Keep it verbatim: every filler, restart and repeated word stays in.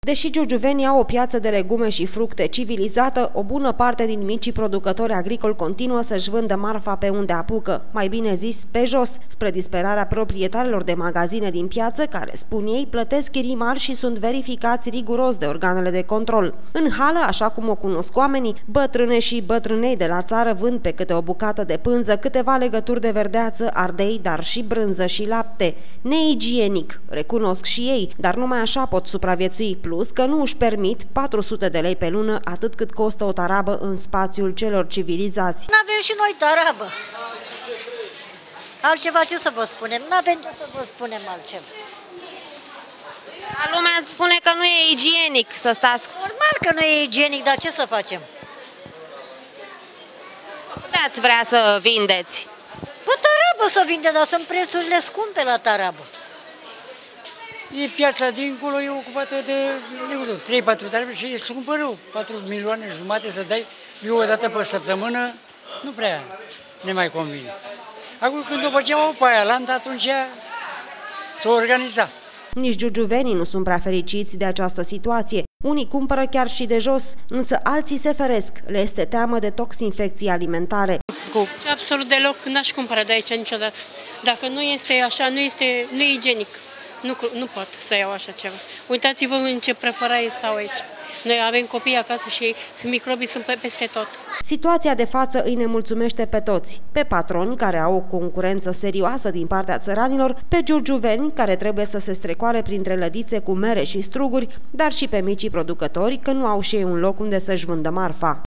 Deși giurgiuvenii au o piață de legume și fructe civilizată, o bună parte din micii producători agricoli continuă să-și vândă marfa pe unde apucă, mai bine zis pe jos, spre disperarea proprietarilor de magazine din piață, care, spun ei, plătesc chirii mari și sunt verificați riguros de organele de control. În hală, așa cum o cunosc oamenii, bătrâne și bătrânei de la țară vând pe câte o bucată de pânză, câteva legături de verdeață, ardei, dar și brânză și lapte. Neigienic, recunosc și ei, dar numai așa pot supraviețui, plus că nu își permit patru sute de lei pe lună, atât cât costă o tarabă în spațiul celor civilizați. N-avem și noi tarabă. Altceva ce să vă spunem? N-avem ce să vă spunem altceva. Dar lumea spune că nu e igienic să stați. Normal că nu e igienic, dar ce să facem? Unde ați vrea să vindeți? Pe tarabă să vinde, dar sunt prețurile scumpe la tarabă. E piața dincolo, e ocupată de trei patru tarabe și e scumpă rău. patru milioane jumate să dai eu o dată pe săptămână, nu prea ne mai convine. Acum când o făceam pe aia land, atunci s-o organiza. Nici giurgiuvenii nu sunt prea fericiți de această situație. Unii cumpără chiar și de jos, însă alții se feresc. Le este teamă de toxinfecții alimentare. Și absolut deloc n-aș cumpăra de aici niciodată. Dacă nu este așa, nu este nu e igienic. Nu, nu pot să iau așa ceva. Uitați-vă în ce prăfăraie stau aici. Noi avem copii acasă și microbii sunt peste tot. Situația de față îi nemulțumește pe toți. Pe patroni, care au o concurență serioasă din partea țăranilor, pe giurgiuveni, care trebuie să se strecoare printre lădițe cu mere și struguri, dar și pe micii producători, că nu au și ei un loc unde să-și vândă marfa.